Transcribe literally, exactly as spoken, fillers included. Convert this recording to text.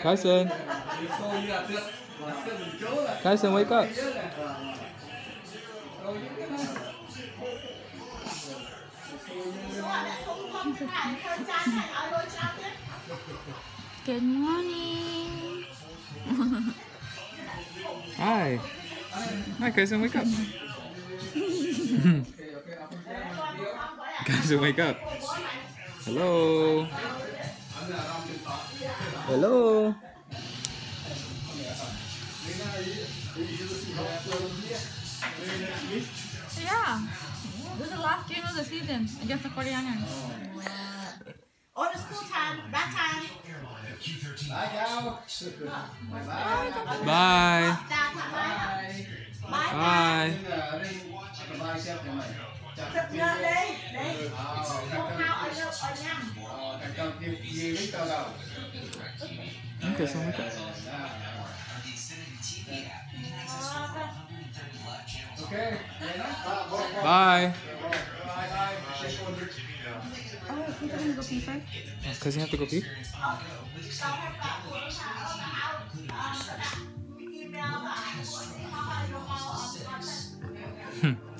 Kyson. Kyson, wake up. Good morning. Hi. Hi, Kyson, wake up. Kyson, wake up. Hello. Hello. Yeah. This is the last game of the season against the forty-niners. On the school time, back time. Bye. Bye. Bye. Chụp lên đi. Đi. Không thao ở đâu ở nhầm. Okay, so wake up. Bye. Oh, you gonna go pee first? Cause you have to go pee. Hmm.